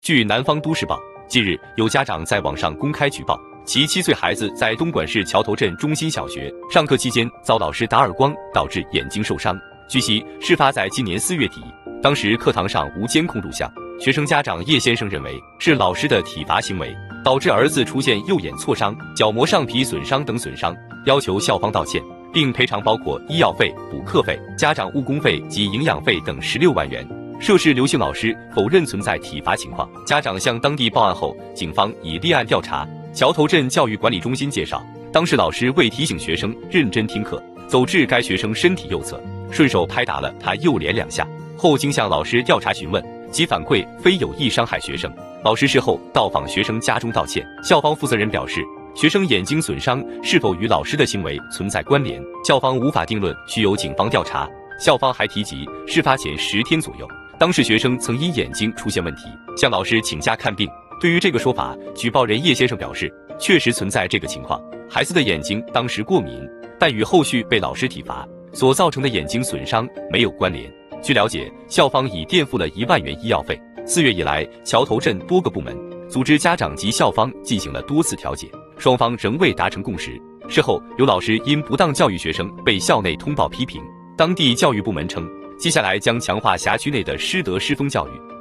据南方都市报，近日有家长在网上公开举报，其7岁孩子在东莞市桥头镇中心小学上课期间遭老师打耳光，导致眼睛受伤。据悉，事发在今年4月底，当时课堂上无监控录像。学生家长叶先生认为是老师的体罚行为导致儿子出现右眼挫伤、角膜上皮损伤等损伤，要求校方道歉，并赔偿包括医药费、补课费、家长误工费及营养费等16万元。涉事刘姓老师否认存在体罚情况，家长向当地报案后，警方已立案调查。桥头镇教育管理中心介绍，当时老师为提醒学生认真听课，走至该学生身体右侧，顺手拍打了他右脸2下，后经向老师调查询问，其反馈非有意伤害学生。老师事后到访学生家中道歉。校方负责人表示，学生眼睛损伤是否与老师的行为存在关联，校方无法定论，需由警方调查。校方还提及，事发前10天左右，当事学生曾因眼睛出现问题，向老师请假看病。对于这个说法，举报人叶先生表示，确实存在这个情况，孩子的眼睛当时过敏，但与后续被老师体罚所造成的眼睛损伤没有关联。据了解，校方已垫付了1万元医药费。4月以来，桥头镇多个部门组织家长及校方进行了多次调解，双方仍未达成共识。事后，有老师因不当教育学生被校内通报批评，当地教育部门称，接下来将强化辖区内的师德师风教育。